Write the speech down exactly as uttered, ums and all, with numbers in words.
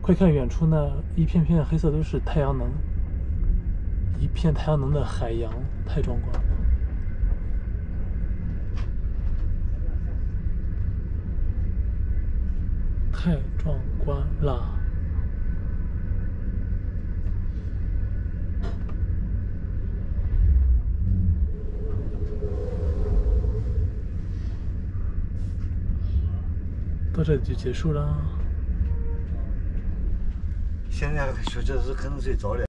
快看远处那一片片黑色都是太阳能，一片太阳能的海洋，太壮观了，太壮观了。到这里就结束了。 现在学这是可能睡着了。